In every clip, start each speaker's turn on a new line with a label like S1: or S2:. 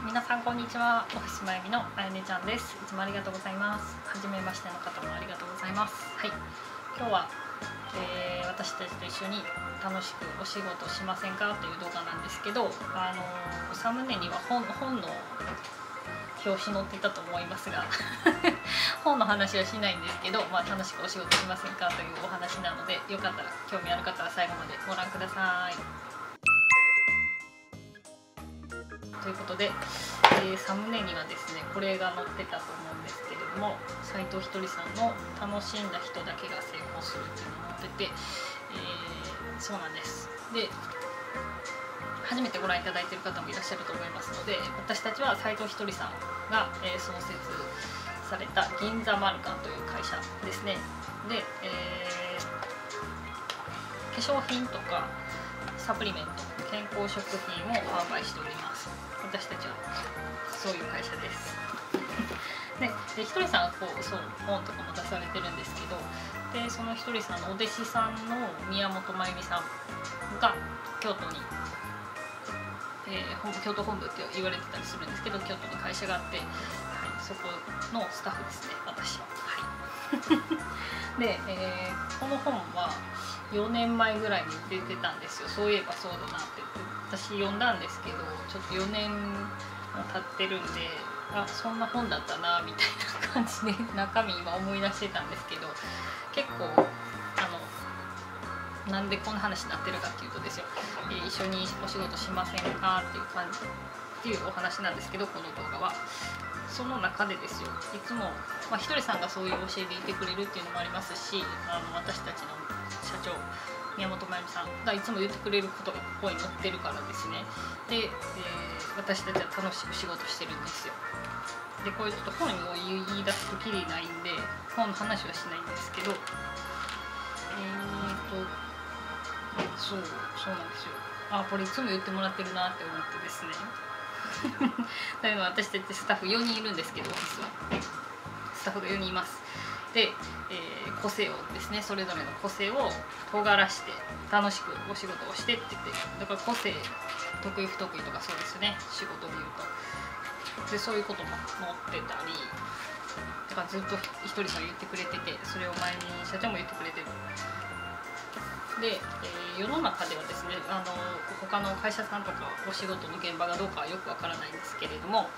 S1: 皆さんこんにちは。オフィスまゆみのあやねちゃんです。いつもありがとうございます。はじめましての方もありがとうございます。はい、今日は、私たちと一緒に楽しくお仕事しませんかという動画なんですけど、サムネには本の表紙載ってたと思いますが本の話はしないんですけど、楽しくお仕事しませんかというお話なので、よかったら興味ある方は最後までご覧ください。ということで、サムネにはですねこれが載ってたと思うんですけれども、斉藤ひとりさんの「楽しんだ人だけが成功する」っていうのが載ってて、そうなんです。で、初めてご覧いただいている方もいらっしゃると思いますので、私たちは斉藤ひとりさんが、創設された銀座マルカンという会社ですね。で、化粧品とかサプリメント、健康食品を販売しております。私たちはそういう会社です。でひとりさんはそう本とかも出されてるんですけど、でそのひとりさんのお弟子さんの宮本真由美さんが京都に、京都本部って言われてたりするんですけど、京都に会社があって、はい、そこのスタッフですね、私は。はいで、この本は4年前ぐらいに出てたんですよ。そういえばそうだなって私読んだんですけど、ちょっと4年も経ってるんで、そんな本だったなみたいな感じで中身今思い出してたんですけど、結構なんでこんな話になってるかっていうとですよ、一緒にお仕事しませんかっていう感じっていうお話なんですけど、この動画はその中でですよ、いつも、ひとりさんがそういう教えていてくれるっていうのもありますし、私たちの社長宮本真由美さんがいつも言ってくれることがここに載ってるからですね。で、私たちは楽しく仕事してるんですよ。でこれちょっと本を言い出すときりないんで本の話はしないんですけど、そうなんですよ。これいつも言ってもらってるなって思ってですねというのは、私たちスタッフ4人いるんですけど、オフィスはスタッフが4人います。で、個性をですね、それぞれの個性を尖らして楽しくお仕事をしてって言って、だから個性得意不得意とかそうですね、仕事で言うと。でそういうことも載ってたり、だからずっとひとりさん言ってくれてて、それを前に社長も言ってくれてる。で、世の中ではですね、他の会社さんとかお仕事の現場がどうかはよくわからないんですけれども、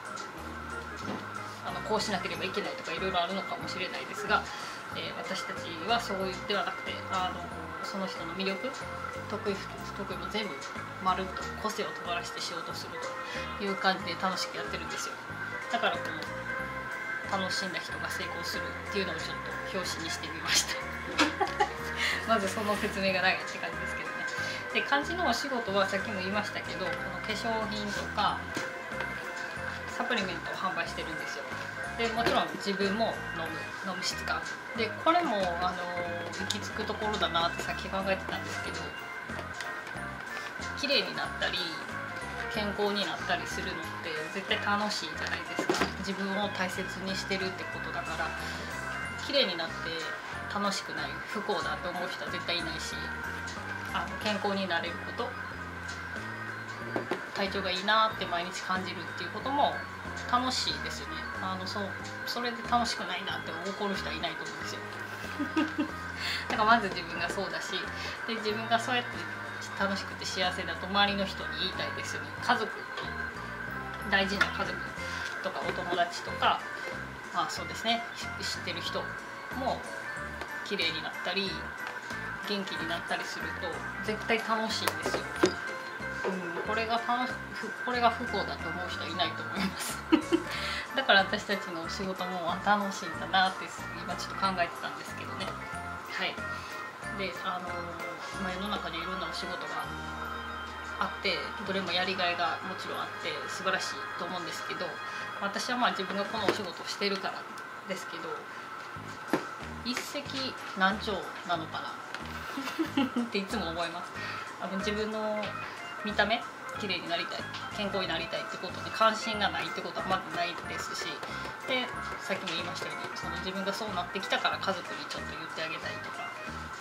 S1: こうしなければいけないとかいろいろあるのかもしれないですが、私たちはそう言ってはなくて、その人の魅力、得意不得意も全部まるっと個性を尖らしてしようとするという感じで楽しくやってるんですよ。だからこの楽しんだ人が成功するっていうのをちょっと表紙にしてみましたまずその説明がないって感じですけどね。で漢字のお仕事はさっきも言いましたけど、この化粧品とかサプリメントを販売してるんですよ。でもちろん自分も飲む質感で、これも行き着くところだなってさっき考えてたんですけど、綺麗になったり健康になったりするのって絶対楽しいじゃないですか。自分を大切にしてるってことだから、綺麗になって楽しくない、不幸だって思う人は絶対いないし、健康になれること、体調がいいなって毎日感じるっていうことも楽しいですよね。それで楽しくないなって怒る人はいないと思うんですよだからまず自分がそうだし、で自分がそうやって楽しくて幸せだと周りの人に言いたいですよね。家族、大事な家族とかお友達とか、そうですね、知ってる人も綺麗になったり元気になったりすると絶対楽しいんですよ。これが不幸だと思う人はいないと思いますだから私たちの仕事も楽しいんだなって今ちょっと考えてたんですけどね。はい。で世の中にいろんなお仕事があって、どれもやりがいがもちろんあって素晴らしいと思うんですけど、私は自分がこのお仕事をしているからですけど、一石何鳥なのかなっていつも思います。自分の見た目綺麗になりたい、健康になりたいってことに関心がないってことはまずないですし、でさっきも言いましたように、その自分がそうなってきたから家族にちょっと言ってあげたいとか、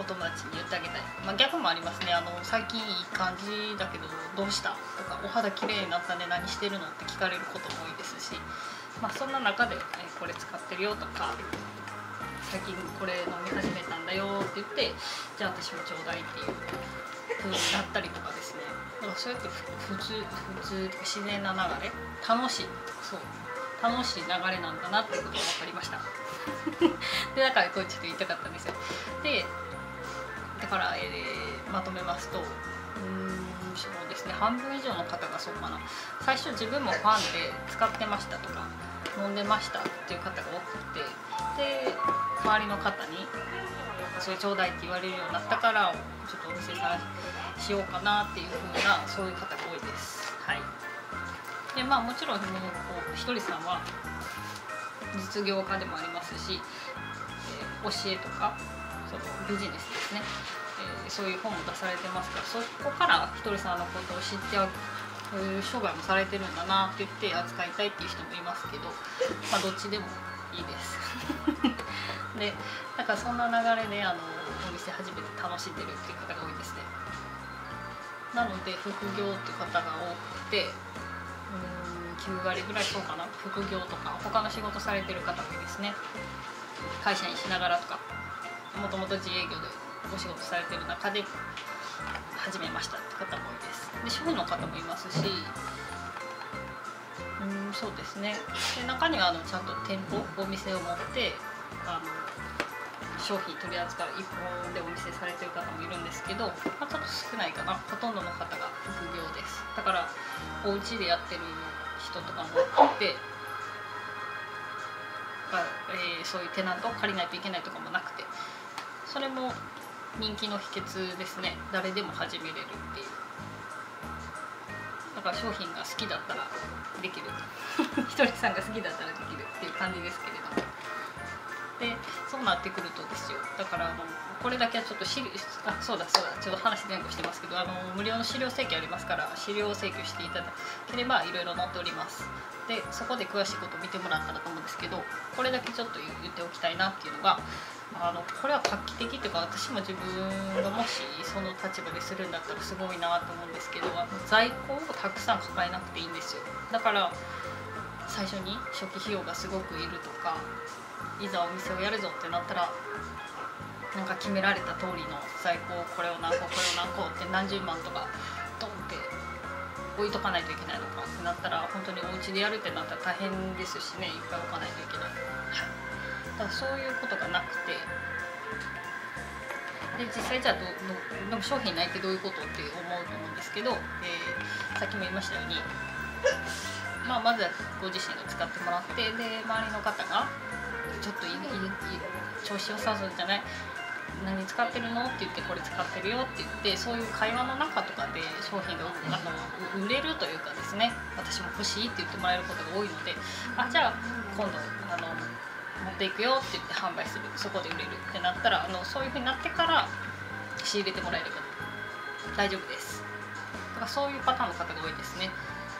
S1: お友達に言ってあげたい、逆もありますね。最近いい感じだけどどうしたとか、お肌きれいになったね何してるのって聞かれることも多いですし、そんな中で、これ使ってるよとか、最近これ飲み始めたんだよって言って、じゃあ私もちょうだいっていう風になったりとかですね。だからそうやって普通自然な流れ、楽しい流れなんだなっていうことが分かりましたでだからこれちょっと言いたかったんですよ。でだから、まとめますと、そうですね、半分以上の方がそうかな、最初自分もファンで使ってましたとか飲んでましたっていう方が多くて、で周りの方にそれちょうだいって言われるようになったから、ちょっとお店探しようかなっていう風な、そういう方が多いです。はい。でもちろんひとりさんは実業家でもありますし、教えとかそのビジネスですね、そういう本も出されてますから、そこからひとりさんのことを知って商売もされてるんだなって言って扱いたいっていう人もいますけど、どっちでもいいですでだからそんな流れでお店始めて楽しんでるっていう方が多いですね。なので副業っていう方が多くて、9割ぐらいそうかな、副業とか他の仕事されてる方もいいですね。会社員しながらとか、もともと自営業でお仕事されてる中で始めましたって方も多いです。で主婦の方もいますし、そうですね。で中にはちゃんと店舗お店を持って商品取り扱う一本でお店されてる方もいるんですけど、ちょっと少ないかな。ほとんどの方が副業です。だからお家でやってる人とかもいて、そういうテナントを借りないといけないとかもなくて、それも人気の秘訣ですね。誰でも始めれるっていう。だから商品が好きだったらできるひとりさんが好きだったらできるっていう感じですけれども、でそうなってくるとですよ、だからこれだけはちょっとそうだちょっと話前後してますけど、無料の資料請求ありますから、資料請求していただければいろいろ載っております。でそこで詳しいことを見てもらったらと思うんですけど、これだけちょっと言っておきたいなっていうのが、これは画期的っていうか、私も自分がもしその立場でするんだったらすごいなと思うんですけど、在庫をたくさん抱えなくていいんですよ。だから最初に初期費用がすごくいるとか、いざお店をやるぞってなったら、なんか決められた通りの在庫をこれを何個って何十万とかドンって置いとかないといけないのかってなったら、本当にお家でやるってなったら大変ですしね、いっぱい置かないといけない。だからそういうことがなくて、で実際じゃあでも商品ないってどういうことって思うと思うんですけど、さっきも言いましたように、まずはご自身が使ってもらって、で周りの方がちょっと調子良さそうじゃない、何使ってるのって言って、これ使ってるよって言って、そういう会話の中とかで商品が売れるというかですね、私も欲しいって言ってもらえることが多いので、じゃあ今度持っていくよって言って販売する、そこで売れるってなったら、そういう風になってから仕入れてもらえれば大丈夫です。だからそういうパターンの方が多いですね。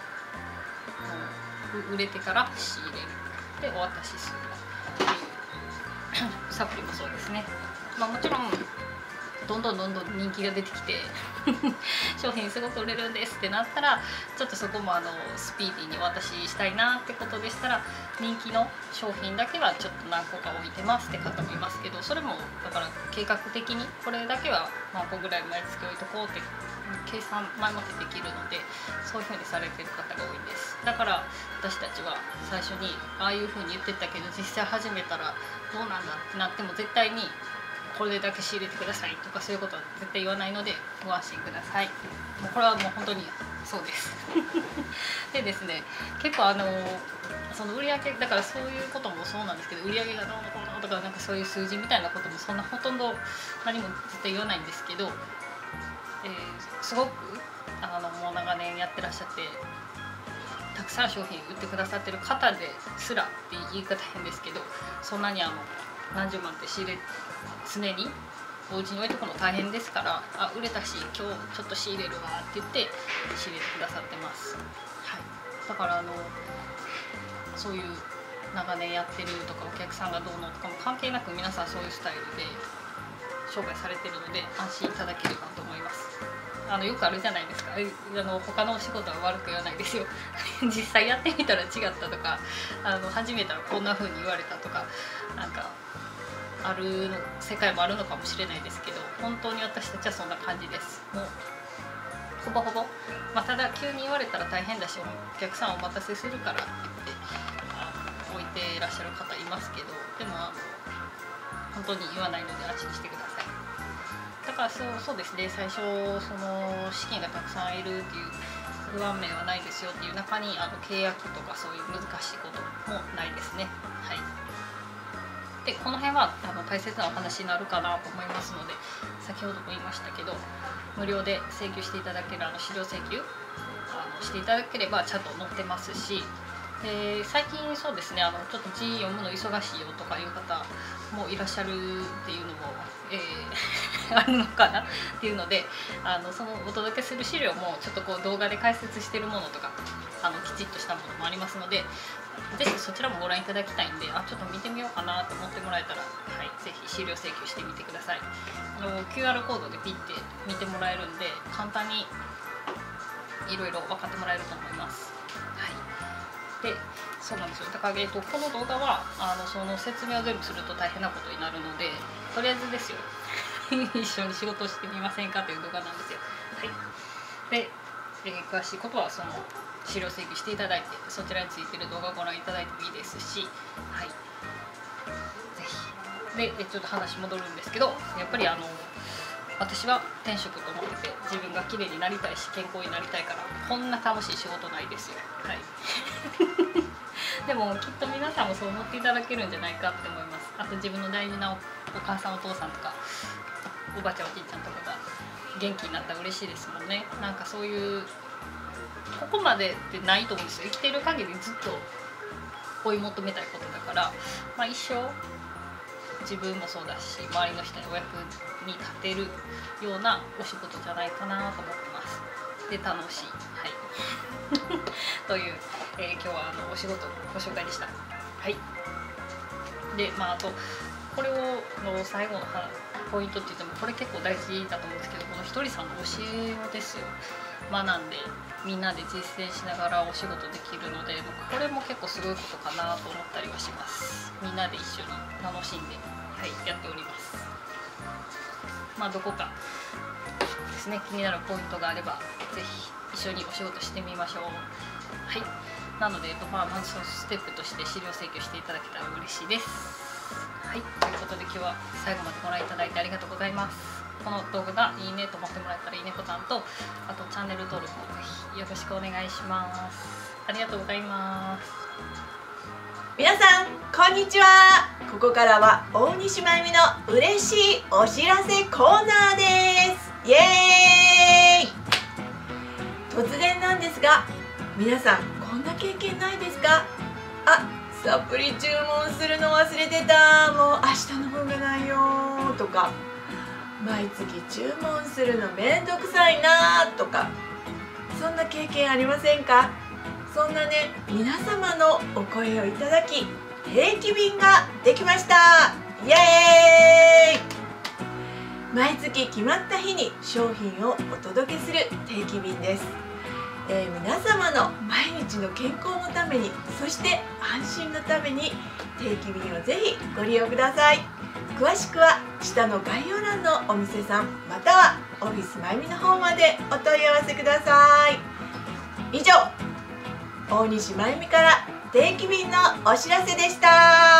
S1: 売れてから仕入れるでお渡しするっていうサプリもそうですね。もちろんどんどん人気が出てきて商品すごく売れるんですってなったら、ちょっとそこもスピーディーにお渡ししたいなってことでしたら、人気の商品だけはちょっと何個か置いてますって方もいますけど、それもだから計画的にこれだけは何個ぐらい毎月置いとこうって計算前もってできるので、そういう風にされてる方が多いです。だから私たちは最初にああいう風に言ってたけど、実際始めたらどうなんだってなっても、絶対にこれだけ仕入れてくださいとかそういうことは絶対言わないのでご安心ください。もうこれはもう本当にそうですでですね、結構その売上だからそういうこともそうなんですけど、売上がどうのこうのとか、なんかそういう数字みたいなこともそんなほとんど何も絶対言わないんですけど、すごくもう長年やってらっしゃって、たくさん商品売ってくださってる方ですらって言い方変ですけど、そんなに何十万って仕入れ常にお家に置いとくの大変ですから、売れたし今日ちょっと仕入れるわって言って仕入れてくださってます。はい、だからそういう長年やってるとかお客さんがどうのとかも関係なく、皆さんそういうスタイルで紹介されてるので安心いただければと思います。よくあるじゃないですか、他のお仕事は悪く言わないですよ実際やってみたら違ったとか、始めたらこんな風に言われたとか、なんかある世界もあるのかもしれないですけど、本当に私たちはそんな感じです。もうほぼほぼ、ただ急に言われたら大変だし、お客さんお待たせするからって言って置いていらっしゃる方いますけど、でも本当に言わないので安心してください。だからそうですね、最初その資金がたくさんいるっていう不安面はないですよっていう中に契約とかそういう難しいこともないですね。はい。でこの辺は大切なお話になるかなと思いますので、先ほども言いましたけど無料で請求していただける資料請求していただければちゃんと載ってますし、最近そうですね、ちょっと字読むの忙しいよとかいう方もいらっしゃるっていうのも、あるのかなっていうので、そのお届けする資料もちょっとこう動画で解説してるものとかきちっとしたものもありますので、ぜひそちらもご覧いただきたいんで、ちょっと見てみようかなと思ってもらえたら、はい、ぜひ資料請求してみてください。QR コードでピッて見てもらえるんで、簡単にいろいろ分かってもらえると思います。はい、でそうなんですよ。だから、この動画はその説明を全部すると大変なことになるので、とりあえずですよ一緒に仕事をしてみませんかという動画なんですよ。はい、で、詳しいことはその資料請求していただいて、そちらについている動画をご覧いただいてもいいですし、はい、ぜひ。でちょっと話戻るんですけど、やっぱり私は天職と思ってて、自分が綺麗になりたいし健康になりたいから、こんな楽しい仕事ないですよ。はいでもきっと皆さんもそう思っていただけるんじゃないかって思います。あと自分の大事なお母さんお父さんとかおばあちゃんおじいちゃんとかが元気になったら嬉しいですもんね。なんかそういうここまでってないと思うんですよ。生きている限りずっと追い求めたいことだから、一生自分もそうだし周りの人にお役に立てるようなお仕事じゃないかなと思ってます。で楽しい、はいという、今日はお仕事のご紹介でした。はい。であとこれをの最後のポイントって言ってもこれ結構大事だと思うんですけど、このひとりさんの教えをですよ、学んでみんなで実践しながらお仕事できるので、これも結構すごいことかなと思ったりはします。みんなで一緒に楽しんで、はい、やっております。どこかですね、気になるポイントがあればぜひ一緒にお仕事してみましょう。はい。なので、まずそのステップとして資料請求していただけたら嬉しいです。はい。ということで今日は最後までご覧いただいてありがとうございます。この動画がいいねと思ってもらえたらいいねボタンと、あとチャンネル登録もぜひよろしくお願いします。ありがとうございます。
S2: 皆さんこんにちは。ここからは大西真由美の嬉しいお知らせコーナーです。イエーイ。突然なんですが、皆さんこんな経験ないですか？サプリ注文するの忘れてた、もう明日の分がないよとか、毎月注文するのめんどくさいなとか、そんな経験ありませんか？そんなね、皆様のお声をいただき定期便ができました。イエーイ。毎月決まった日に商品をお届けする定期便です。皆様の毎日の健康のために、そして安心のために定期便をぜひご利用ください。詳しくは下の概要欄のお店さんまたはオフィスまゆみの方までお問い合わせください。以上、大西まゆみから定期便のお知らせでした。